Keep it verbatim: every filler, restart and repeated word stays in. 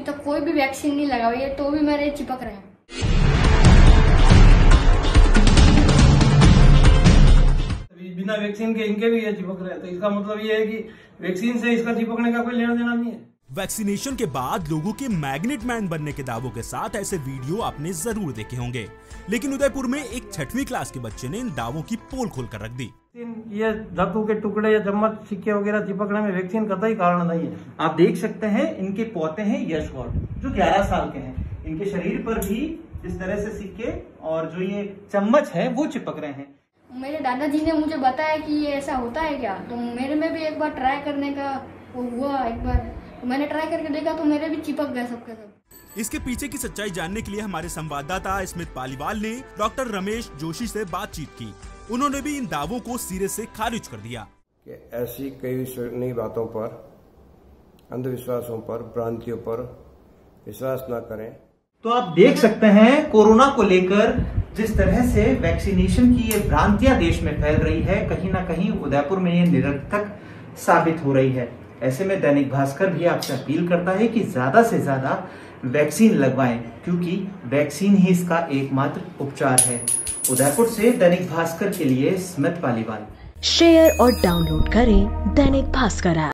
तक कोई भी वैक्सीन नहीं लगा हुई है, तो भी मेरे चिपक रहे हैं। बिना वैक्सीन के इनके भी ये चिपक रहे हैं, तो इसका मतलब ये है कि वैक्सीन से इसका चिपकने का कोई लेना देना नहीं है। वैक्सीनेशन के बाद लोगों के मैग्नेट मैन बनने के दावों के साथ ऐसे वीडियो आपने जरूर देखे होंगे, लेकिन उदयपुर में एक छठवीं क्लास के बच्चे ने इन दावों की पोल खोल कर रख दी। ये धातु के टुकड़े या चम्मच सिक्के वगैरह चिपकने में वैक्सीन का कोई कारण नहीं है। आप देख सकते हैं इनके पोते हैं यश गौड़, जो ग्यारह साल के हैं। इनके शरीर पर भी जिस तरह से सिक्के और जो ये चम्मच है वो चिपक रहे हैं। मेरे दादाजी ने मुझे बताया कि ये ऐसा होता है क्या, तो मेरे में भी एक बार ट्राई करने का वो हुआ। एक बार तो मैंने ट्राई करके देखा तो मेरे भी चिपक गए सबके सब। इसके पीछे की सच्चाई जानने के लिए हमारे संवाददाता स्मित पालीवाल ने डॉक्टर रमेश जोशी से बातचीत की। उन्होंने भी इन दावों को सिरे से खारिज कर दिया कि ऐसी कई नई बातों पर, अंधविश्वासों पर, भ्रांतियों पर विश्वास न करें। तो आप देख सकते हैं कोरोना को लेकर जिस तरह से वैक्सीनेशन की ये भ्रांतियां देश में फैल रही है, कहीं ना कहीं उदयपुर में ये निरर्थक साबित हो रही है। ऐसे में दैनिक भास्कर भी आपसे अपील करता है कि ज्यादा से ज्यादा वैक्सीन लगवाएं, क्योंकि वैक्सीन ही इसका एकमात्र उपचार है। उदयपुर से दैनिक भास्कर के लिए स्मित पालीवाल। शेयर और डाउनलोड करें दैनिक भास्कर ऐप।